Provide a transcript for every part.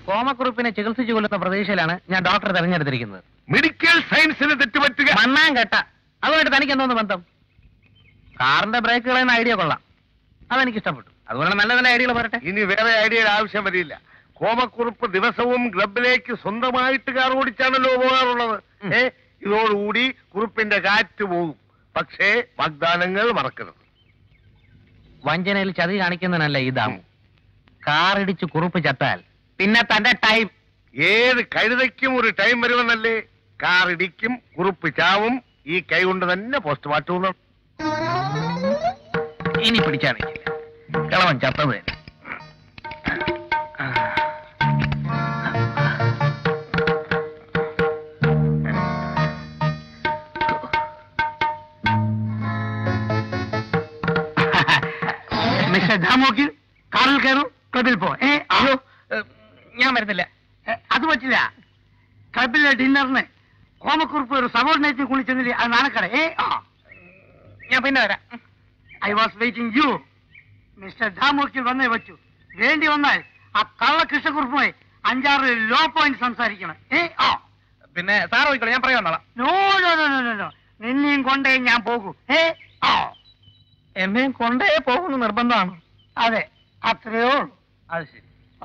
കോമക്കുറിപ്പിനെ ചികിത്സിച്ചു കൊല്ലുന്ന പ്രതീക്ഷയിലാണ് ഞാൻ ഡോക്ടറെ തെരഞ്ഞെടുത്തിരിക്കുന്നത്. മെഡിക്കൽ സയൻസിന് തെറ്റുപറ്റുക മണ്ണാൻ കേട്ട. അതുമായിട്ട് തനിക്ക് എന്തോന്ന് ബന്ധം? കാറിന്റെ ബ്രേക്ക് കളയുന്ന ഐഡിയ കൊള്ളാം, അതെനിക്ക് ഇഷ്ടപ്പെട്ടു. അതുപോലെ നല്ല നല്ല ഐഡിയകൾ പറയട്ടെ. ഇനി വേറെ ഐഡിയയുടെ ആവശ്യം വരില്ല. കോമക്കുറിപ്പ് ദിവസവും ക്ലബിലേക്ക് സ്വന്തമായിട്ട് കാർ ഓടിച്ചാണല്ലോ പോകാറുള്ളത്. ഇതോടുകൂടി കുറിപ്പിന്റെ കാറ്റ് പോകും. പക്ഷേ വാഗ്ദാനങ്ങൾ മറക്കരുത്. വഞ്ചനയിൽ ചതി കാണിക്കുന്നതിനല്ല ഇതാവും. കാറിടിച്ച് കുറുപ്പ് ചത്താൽ പിന്നെ തന്റെ ടൈം. ഏത് കഴുതയ്ക്കും ഒരു ടൈം വരുമെന്നല്ലേ? കാർ ഇടിക്കും, കുറുപ്പ് ചാവും. ഈ കൈ കൊണ്ട് തന്നെ പോസ്റ്റ്മോർട്ടം. ഇനി പിടിച്ചാണെങ്കിൽ കളവൻ ചത്തത് തന്നെ. മിസ്റ്റർ ജാമോക്കി, കാറിൽ കയറൂ, ക്ലബിൽ പോ. അയ്യോ, ഞാൻ വരുന്നില്ല. അത് പറ്റില്ല. ക്ലബിലെ ഡിന്നറിന് കോമക്കുറിപ്പ് ഒരു സബോർഡിനേറ്റ് കുളിച്ചെന്നില്ലേ, അത് നാണക്കട. ഞാൻ പിന്നെ വരാം. I was waiting you. Mister ജാമോക്കി വന്നേ പറ്റൂ. വേണ്ടി വന്നാൽ ആ കള്ള കൃഷ്ണക്കുറിപ്പുമായി 5-6 ലോ പോയിന്റ് സംസാരിക്കണം. പിന്നെ സാർ പോയിക്കോളൂ, ഞാൻ പറയാം. No no no no no, നിന്നെയും കൊണ്ടേ ഞാൻ പോകൂ. എന്നെയും കൊണ്ടേ പോകുന്ന നിർബന്ധമാണ്. അതെ, അത്രയോ ഉള്ളൂ. അത് ശരി.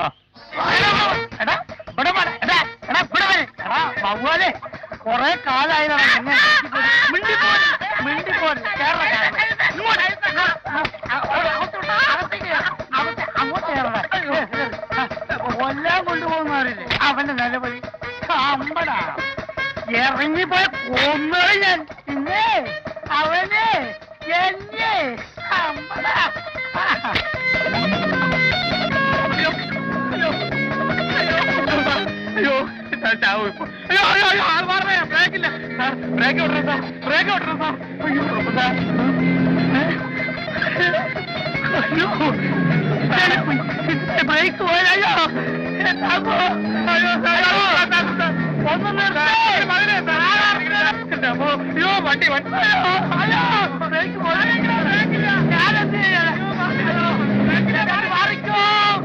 കൊറേ കാലായില്ലേ കൊല്ലാൻ കൊണ്ടുപോകുന്നവരില്ലേ, അവന്റെ നിലവിളി അമ്പടാ. ഇറങ്ങിപ്പോയ കൊന്നു ഞാൻ. പിന്നെ അവന് എന്നെ അമ്പടാ. അയ്യോ, ചാവും ഇപ്പൊ. അയ്യോ അയ്യോ അയ്യോ, ആൾ മാറണേ. ബ്രേക്കില്ല സാർ, ബ്രേക്ക് വിട്ടണം സാർ, ബ്രേക്ക് വിട്ടണം സാർ. അയ്യോ സാർ, അയ്യോ ബ്രേക്ക് പോയോ? അയ്യോ ഒന്ന് അയ്യോ വണ്ടി വണ്ടി. അയ്യോ ബ്രേക്ക് പോയോ? ഞാനെന്ത് മാറിക്കോ.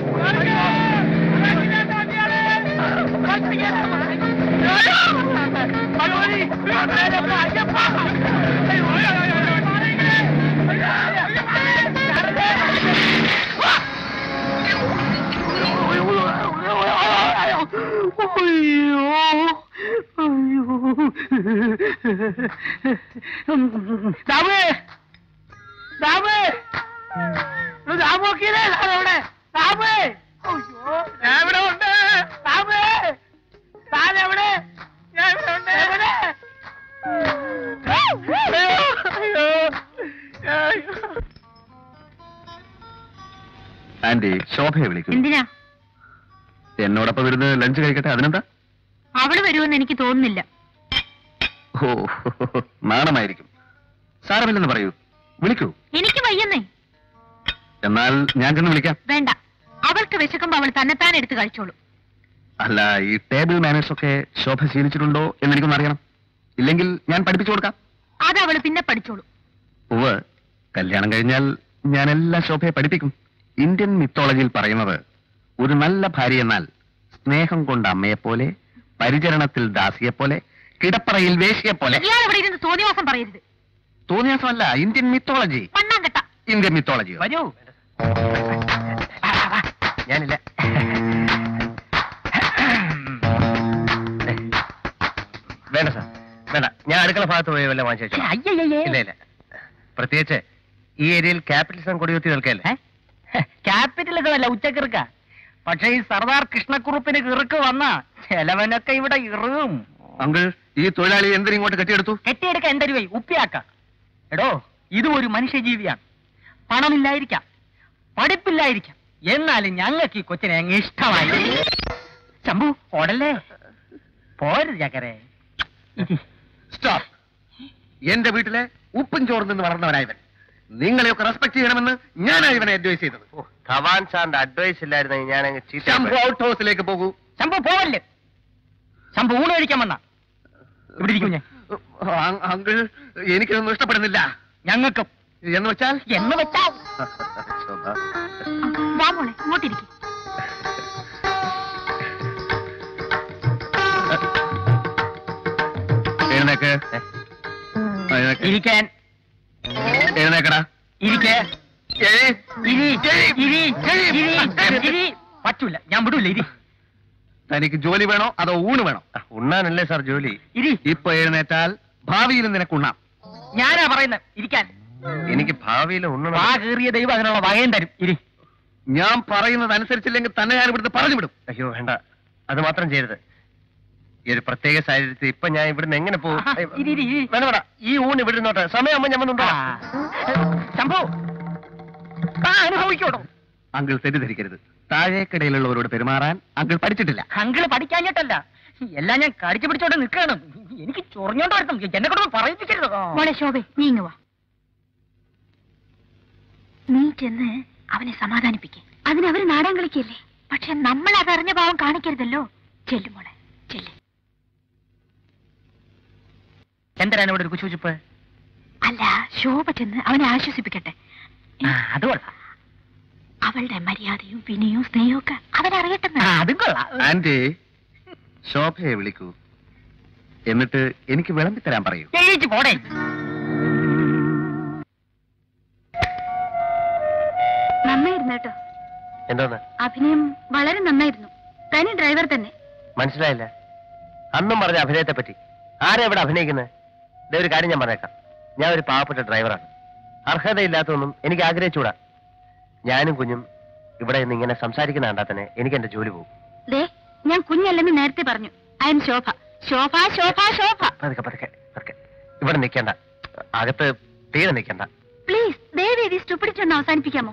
ആന്റി, ശോഭയെ വിളിക്കും. എന്തിനാ? എന്നോടൊപ്പം വരുന്ന ലഞ്ച് കഴിക്കട്ടെ. അതിനെന്താ? അവള് വരുമെന്ന് എനിക്ക് തോന്നുന്നില്ല. ഓ, നാണമായിരിക്കും. സാരമില്ലെന്ന് പറയൂ, വിളിക്കൂ. എനിക്ക് വയ്യെന്നേ. എന്നാൽ ഞാൻ ചെന്ന് വിളിക്കാം. വേണ്ട, അവൾക്ക് വിശക്കുമ്പോ അവൾ തന്നെത്താൻ എടുത്ത് കഴിച്ചോളൂ. അല്ല, ഈ ടേബിൾ മാനേഴ്സ് ഒക്കെ ശോഭ ശീലിച്ചിട്ടുണ്ടോ എന്ന് എനിക്കൊന്ന് അറിയണം. ഇല്ലെങ്കിൽ ഞാൻ പഠിപ്പിച്ചു കൊടുക്കാം. അത് അവള് പിന്നെ പഠിച്ചോളൂ. ഉവ്വ്, കല്യാണം കഴിഞ്ഞാൽ ഞാൻ എല്ലാ ശോഭയെ പഠിപ്പിക്കും. ഇന്ത്യൻ മിത്തോളജിയിൽ പറയുന്നത്, ഒരു നല്ല ഭാര്യ എന്നാൽ സ്നേഹം കൊണ്ട് അമ്മയെപ്പോലെ, പരിചരണത്തിൽ ദാസിയെപ്പോലെ, കിടപ്പറയിൽ വേശ്യയെപ്പോലെ. ഇയാൾ ഇവിടെ ഇരുന്ന് തോന്നിവാസം പറയരുത്. തോന്നിയാസമല്ല, ഇന്ത്യൻ മിത്തോളജി. പണ്ണാങ്കട്ട. Indian mythology. വരൂ. ഞാനില്ല. വേണ്ട സാർ, വേണ്ട. ഞാൻ അടുക്കള ഭാഗത്ത് പോയി വല്ല വാങ്ങിച്ചു. ഇല്ല ഇല്ല. പ്രത്യേകിച്ച് ഈ ഏരിയയിൽ ക്യാപിറ്റലിസം കൊടിയുത്തി നിൽക്കല്ലേ. ക്യാപിറ്റലിസം അല്ല, ഉച്ചക്കിറുക്ക. പക്ഷെ ഈ സർദാർ കൃഷ്ണക്കുറുപ്പിന് കിറുക്ക് വന്ന ചെലവനൊക്കെ ഇവിടെ ഇറും. അങ്കിൾ, ഈ തൊഴിലാളി എന്തിനും ഇങ്ങോട്ട് കെട്ടിയെടുത്തു? കെട്ടിയെടുക്ക എന്റെ രൂപ ഉപ്പിയാക്ക. എടോ, ഇതും ഒരു മനുഷ്യജീവിയാണ്. പണമില്ലായിരിക്കാം, പഠിപ്പില്ലായിരിക്കാം, എന്നാലും ഞങ്ങൾക്ക് ഈ കൊച്ചിനെ അങ്ങ് ഇഷ്ടമായി. ശംഭു ഓടല്ലേ, പോരുത് ചക്കരെ. സ്റ്റോപ്പ്. എന്റെ വീട്ടിലെ ഉപ്പും ചോറിൽ നിന്ന് വളർന്നവനായവൻ. നിങ്ങളെയൊക്കെ റെസ്പെക്ട് ചെയ്യണമെന്ന് ഞാനാണ് ഇവനെ അഡ്വൈസ് ചെയ്തത്. ധവാൻ സാറിന്റെ അഡ്വൈസ് ഇല്ലായിരുന്നെങ്കിൽ ഞാൻ ശംഭു ഔട്ട് ഹൗസിലേക്ക് പോകൂ. ശംഭു പോവല്ലേ. ശംഭു ഊണ് കഴിക്കാൻ വന്ന ഇവിടെ ഇരിക്കും ഞാൻ. അങ്കിൾ, എനിക്കിതൊന്നും ഇഷ്ടപ്പെടുന്നില്ല. ഞങ്ങൾക്കും. എന്ന് വെച്ചാൽ വാ മോളെ, ഇങ്ങോട്ടിരിക്കും. എഴുന്നേക്ക്. ഇരിക്കാൻ. എഴുന്നേക്കടാ. പറ്റൂല, ഞാൻ വിടൂല. ഇരി. തനിക്ക് ജോലി വേണോ അതോ ഊണ് വേണോ? ഉണ്ണാനല്ലേ സാർ ജോലി. ഇരി. ഇപ്പൊ എഴുന്നേറ്റാൽ ഭാവിയിൽ നിനക്ക് ഉണ്ണാം. ഞാനാ പറയുന്നത് ഇരിക്കാൻ. എനിക്ക് ഭാവിയിൽ ഉണ്ണണം. ആ കീറിയ ദൈവം അതിനുള്ള വകയും തരും. ഇരി. ഞാൻ പറയുന്നത് അനുസരിച്ചില്ലെങ്കിൽ തന്നെ ഞാൻ ഇവിടുന്ന് പറഞ്ഞു വിടും. അയ്യോ വേണ്ട, അത് മാത്രം ചെയ്യരുത്. ഈ ഒരു പ്രത്യേക സാഹചര്യത്തിൽ ഇപ്പൊ ഞാൻ ഇവിടുന്ന് എങ്ങനെ പോകും? വേണ്ട, ഈ ഊണ് ഇവിടെ നിന്നോട്ടെ. സമയമാകുമ്പോ ഞാൻ വന്നുണ്ടോ ശംഭു അനുഭവിക്കോട്ടോ. അങ്കിൾ തെറ്റിദ്ധരിക്കരുത്. താഴേക്കിടയിലുള്ളവരോട് പെരുമാറാൻ അങ്കിൾ പഠിച്ചിട്ടില്ല. അങ്കിള് പഠിക്കാഞ്ഞിട്ടല്ല, എല്ലാം ഞാൻ കടിച്ചു പിടിച്ചോണ്ട് നിൽക്കണം. എനിക്ക് ചൊറിഞ്ഞോണ്ട് വരണം. എന്നെ കൊണ്ട് പറയിപ്പിക്കരുത്. മോളെ ശോഭെ, നീ ഇങ്ങ് വാ. നീ ചെന്ന് അവനെ സമാധാനിപ്പിക്കേ. അതിനവര് നാടൻ കളിക്കല്ലേ. പക്ഷെ നമ്മൾ അതറിഞ്ഞ ഭാവം കാണിക്കരുതല്ലോ. ചെല്ലു മോളെ, ചെല്ല്. എന്തിനാണ് ഇവിടെ ഒരു കുശുചിപ്പ്? അല്ല, ശോഭ ചെന്ന് അവനെ ആശ്വസിപ്പിക്കട്ടെ. അത് കൊള്ളാം. അവളുടെ മര്യാദയും വിനയവും സ്നേഹവും ഒക്കെ അവനറിയട്ടെ. അതും കൊള്ളാം. ആന്റി, ശോഭയെ വിളിക്കൂ. എന്നിട്ട് എനിക്ക് വിളമ്പിത്തരാൻ പറയൂ. ജയിച്ചു പോടേ. നന്നായിരുന്നു കേട്ടോ. എന്തോന്ന്? അഭിനയം വളരെ നന്നായിരുന്നു. തനി ഡ്രൈവർ തന്നെ. മനസ്സിലായില്ല. അന്നും പറഞ്ഞ അഭിനയത്തെ പറ്റി. ആരാ ഇവിടെ അഭിനയിക്കുന്നത്? ഇതേ ഒരു കാര്യം ഞാൻ പറഞ്ഞേക്കാം. ഞാൻ ഒരു പാവപ്പെട്ട ഡ്രൈവറാണ്. അർഹതയില്ലാത്തതൊന്നും എനിക്ക് ആഗ്രഹിച്ചുകൂടാ. ഞാനും കുഞ്ഞും ഇവിടെ നിന്ന് ഇങ്ങനെ സംസാരിക്കുന്ന കണ്ടാൽ തന്നെ എനിക്ക് എന്റെ ജോലി പോകും. ഞാൻ കുഞ്ഞല്ലെന്ന് നേരത്തെ പറഞ്ഞു. I am Shobha. ശോഭ ശോഭ ശോഭ. പതുക്കെ പതുക്കെ പതുക്കെ. ഇവിടെ നിൽക്കണ്ട, അകത്ത് തീരെ നിൽക്കണ്ട പ്ലീസ്. ദയവേദി സ്റ്റുപ്പിഡിറ്റി ഒന്ന് അവസാനിപ്പിക്കാമോ?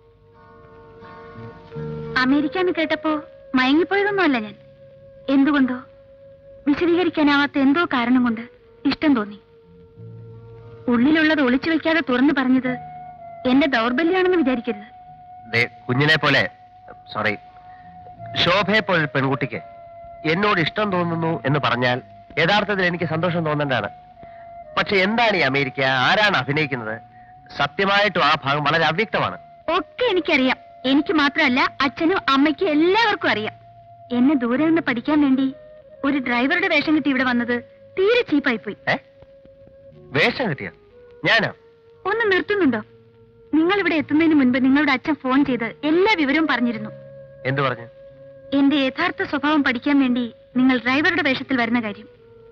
അമേരിക്ക എന്ന് കേട്ടപ്പോ മയങ്ങിപ്പോയതൊന്നുമല്ല ഞാൻ. എന്തുകൊണ്ടോ വിശദീകരിക്കാനാവാത്ത എന്തോ കാരണം കൊണ്ട് ഇഷ്ടം തോന്നി. ഉള്ളിലുള്ളത് ഒളിച്ചു വെക്കാതെ തുറന്നു പറഞ്ഞത് എന്റെ ദൗർബല്യമാണെന്ന് വിചാരിക്കരുത്. കുഞ്ഞിനെ പോലെ, സോറി, ശോഭയെ പോലെ പെൺകുട്ടിക്ക് എന്നോട് ഇഷ്ടം തോന്നുന്നു എന്ന് പറഞ്ഞാൽ യഥാർത്ഥത്തിൽ എനിക്ക് സന്തോഷം തോന്നേണ്ടതാണ്. പക്ഷെ എന്താണ് ഈ അമേരിക്ക? ആരാണ് അഭിനയിക്കുന്നത്? സത്യമായിട്ടും ആ ഭാഗം വളരെ അവ്യക്തമാണ്. ഒക്കെ എനിക്കറിയാം. എനിക്ക് മാത്രമല്ല, അച്ഛനും അമ്മയ്ക്കും എല്ലാവർക്കും അറിയാം. എന്നെ ദൂരെ നിന്ന് പഠിക്കാൻ വേണ്ടി ഒരു ഡ്രൈവറുടെ വേഷം കിട്ടി ഇവിടെ വന്നത് തീരെ ചീപ്പായി പോയി. വേഷം കിട്ടിയ ഞാനോ? ഒന്ന് നിർത്തുന്നുണ്ടോ? നിങ്ങൾ ഇവിടെ എത്തുന്നതിന് മുൻപ് നിങ്ങളുടെ അച്ഛൻ ഫോൺ ചെയ്ത് എല്ലാ വിവരവും പറഞ്ഞിരുന്നു. എന്തു പറഞ്ഞു? എന്റെ യഥാർത്ഥ സ്വഭാവം പഠിക്കാൻ വേണ്ടി നിങ്ങൾ ഡ്രൈവറുടെ വേഷത്തിൽ വരുന്ന കാര്യം.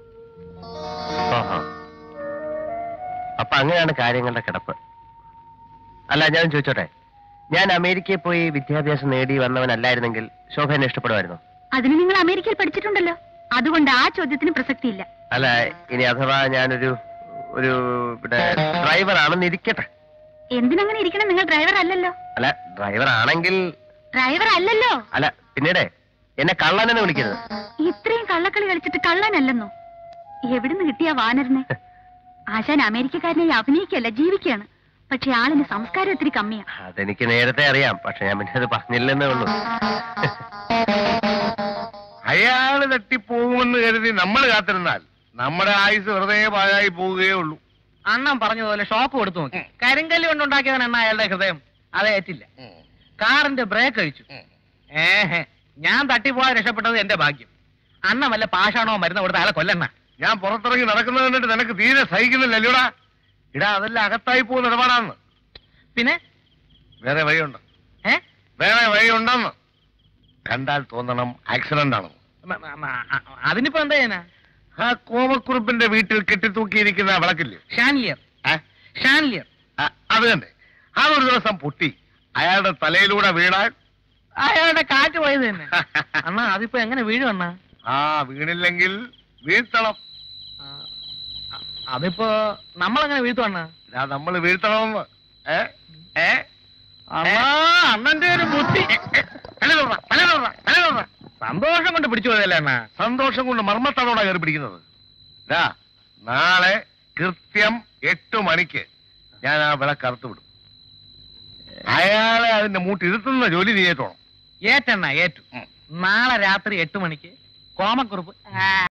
അപ്പൊ അങ്ങനെയാണ് കാര്യങ്ങളുടെ കിടപ്പ്. അല്ല, ഞാൻ ചോദിച്ചോട്ടെ, ഞാൻ അമേരിക്കയിൽ പോയി വിദ്യാഭ്യാസം നേടി വന്നവനല്ലായിരുന്നെങ്കിൽ ശോഭ എന്നെ ഇഷ്ടപ്പെടുമായിരുന്നു? അതിന് നിങ്ങൾ അമേരിക്കയിൽ പഠിച്ചിട്ടുണ്ടല്ലോ. അതുകൊണ്ട് ആ ചോദ്യത്തിന് പ്രസക്തിയില്ല. അല്ല, ഇനി അഥവാ ഞാനൊരു ഡ്രൈവർ ആണെന്ന് ഇരിക്കട്ടെ. എന്തിനങ്ങനെ ഇരിക്കണം? നിങ്ങൾ ഡ്രൈവർ അല്ലല്ലോ. അല്ല, ഡ്രൈവർ ആണെങ്കിൽ. ഡ്രൈവർ അല്ലല്ലോ. അല്ല, പിന്നീട് എന്നെ കള്ളനെന്ന് വിളിക്കരുത്. ഇത്രയും കള്ളക്കളി കളിച്ചിട്ട് കള്ളനല്ലെന്നോ? എവിടുന്ന് കിട്ടിയ വാനരനെ? ആശാൻ അമേരിക്കക്കാരനെ അഭിനയിക്കല്ല, ജീവിക്കുകയാണ്. പക്ഷെ ആളിന് സംസ്കാരം ഒത്തിരി കമ്മിയാ. അതെനിക്ക് നേരത്തെ അറിയാം. പക്ഷെ ഞാൻ പിന്നെ അത് പറഞ്ഞില്ലെന്നേ ഉള്ളൂ. അയാള് തട്ടിപ്പോകുമെന്ന് കരുതി നമ്മൾ കാത്തിരുന്നാൽ നമ്മുടെ ആയുസ് വെറുതെ പാഴായി പോവുകയേ ഉള്ളൂ. അണ്ണൻ പറഞ്ഞതുപോലെ ഷോപ്പ് കൊടുത്തു നോക്കി. കരിങ്കല്ല് കൊണ്ടുണ്ടാക്കിയവൻ എണ്ണ അയാളുടെ ഹൃദയം അത് ഏറ്റില്ല. കാറിന്റെ ബ്രേക്ക് അഴിച്ചു. ഞാൻ തട്ടിപ്പോയാൽ രക്ഷപ്പെട്ടത് എന്റെ ഭാഗ്യം. അണ്ണൻ വല്ല പാഷാണോ മരുന്ന് കൊടുത്ത അയാളെ കൊല്ലണ്ണ. ഞാൻ പുറത്തിറങ്ങി നടക്കുന്നത് കണ്ടിട്ട് നിനക്ക് തീരെ സഹിക്കുന്നില്ലല്ലോടാ. ഇടാ, അതെല്ലാം അകത്തായി പോകുന്ന ഇടപാടാന്ന്. പിന്നെ വേറെ വഴിയുണ്ട്. വേറെ വഴിയുണ്ടെന്ന് കണ്ടാൽ തോന്നണം ആക്സിഡന്റ് ആണെന്ന്. അതിനിപ്പോ എന്താ ചെയ്യാനാ? ആ കോമക്കുറുപ്പിന്റെ വീട്ടിൽ കെട്ടിത്തൂക്കിയിരിക്കുന്ന വിളക്കില്ലേ, ഷാൻലിയർ. അത് കണ്ടേ, അതൊരു ദിവസം പൊട്ടി അയാളുടെ തലയിലൂടെ വീണാൽ അയാളുടെ കാറ്റ് പോയത് തന്നെ. അണ്ണാ, അതിപ്പോ എങ്ങനെ വീഴുവണ്ണ? വീണില്ലെങ്കിൽ വീഴ്ത്തണം. അതിപ്പോ നമ്മളെങ്ങനെ വീഴ്ത്തുവണ്ണ? നമ്മൾ വീഴ്ത്തണമെന്ന്. അണ്ണന്റെ ഒരു ബുദ്ധി. സന്തോഷം കൊണ്ട് പിടിച്ചു പോയതല്ലേ അണ്ണ? സന്തോഷം കൊണ്ട് മർമ്മത്താണോടാ കയറി പിടിക്കുന്നത്. നാളെ കൃത്യം 8 മണിക്ക് ഞാൻ ആ വിളക്ക് അറുത്തു വിടും. അയാളെ അതിന്റെ മൂട്ടിരുത്തുന്ന ജോലി നീ ഏറ്റോണം. ഏറ്റെണ്ണ ഏറ്റു. നാളെ രാത്രി 8 മണിക്ക് കോമക്കുറുപ്പ്